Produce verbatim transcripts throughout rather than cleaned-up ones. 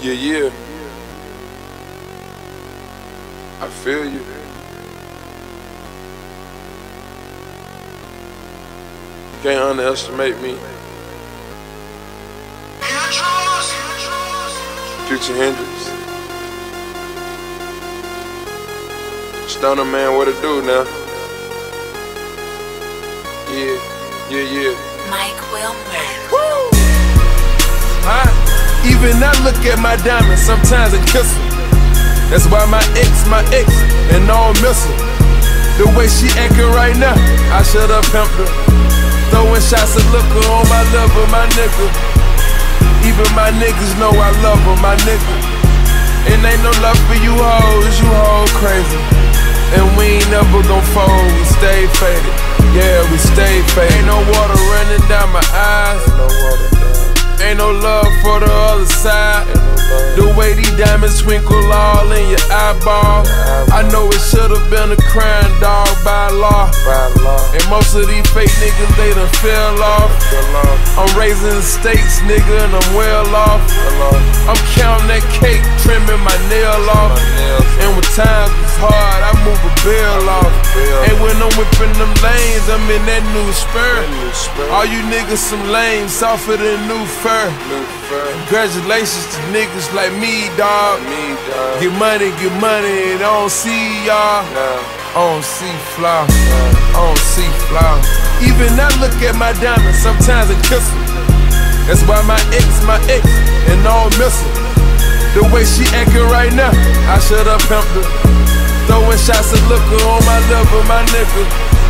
Yeah, yeah. I feel you. Can't underestimate me. Future Hendrix. Stunner man, what it do now? Yeah, yeah, yeah. Mike Wilmer. Woo! Huh? Even I look at my diamonds, sometimes I kiss her. That's why my ex, my ex, and all miss her. The way she acting right now, I should've pimped her. Throwing shots of liquor on my liver, my nigga. Even my niggas know I love her, my nigga. And ain't no love for you hoes, you hoes crazy. And we ain't never gon' fold, we stay faded. Yeah, we stay faded. Ain't no water running down my eyes. Ain't no water down. Ain't no love for the other side. The way these diamonds twinkle all in your eyeball. I know it should've been a crime, dog, by law. And most of these fake niggas, they done fell off. I'm raising estates, nigga, and I'm well off. I'm counting that cake, trimming my nail off. And when times is hard, I move a bill off. And when I'm whipping them lanes, I'm in that new spur. All you niggas some lames, softer than new fur. Congratulations to niggas like me, dawg. Get money, get money, and I don't see y'all. I don't see flaw, I don't see flaw. Even I look at my diamonds, sometimes I kiss her. That's why my ex, my ex, and all miss her. The way she acting right now, I should've pimped her. Throwing shots of liquor on my liver, my nigga.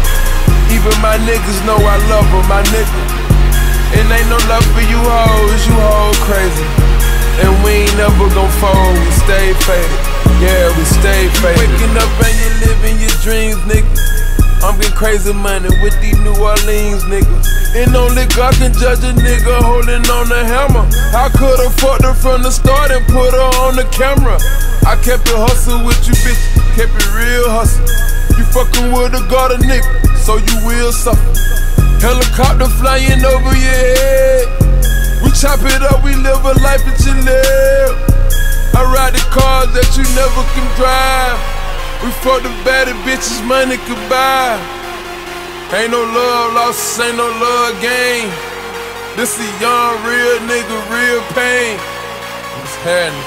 Even my niggas know I love her, my nigga. And ain't no love for you hoes, you hoes crazy. And we ain't never gon' fold, we stay faded. Yeah, we stay faded. Waking up and you living your dreams, nigga. I'm getting crazy money with these New Orleans niggas. And only God can judge a nigga holding on the hammer. I could've fucked her from the start and put her on the camera. I kept it hustle with you, bitch, kept it real hustle. You fucking with a guard nigga, so you will suffer. Helicopter flying over your head. We chop it up, we live a life that you live. I ride the cars that you never can drive. We fuck the baddest bitches money could buy. Ain't no love lost, ain't no love gain. This a young, real nigga, real pain. What's happening?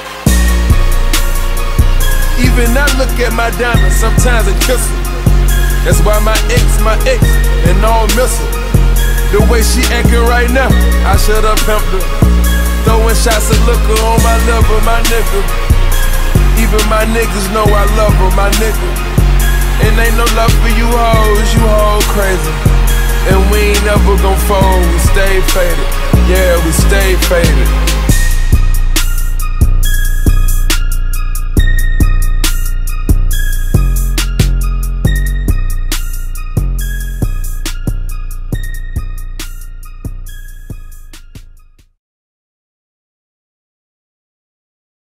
Even I look at my diamonds, sometimes I kiss her. That's why my ex, my ex, and all miss her. The way she acting right now, I should've pimped her. Throwing shots of liquor on my liver, my nigga. Even my niggas know I love her, my nigga. And ain't no love for you hoes, you hoes crazy. And we ain't never gon' fold, we stay faded. Yeah, we stay faded.